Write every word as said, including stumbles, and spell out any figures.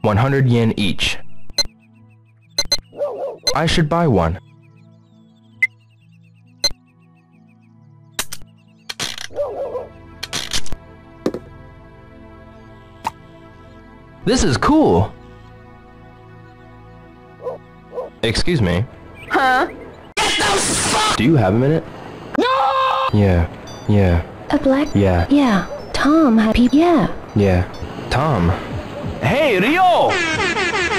one hundred yen each. I should buy one. This is cool! Excuse me. Huh? Do you have a minute? No! Yeah. Yeah. A black... Yeah. Yeah. Tom had pe- Yeah. Yeah. Tom. Hey, Rio!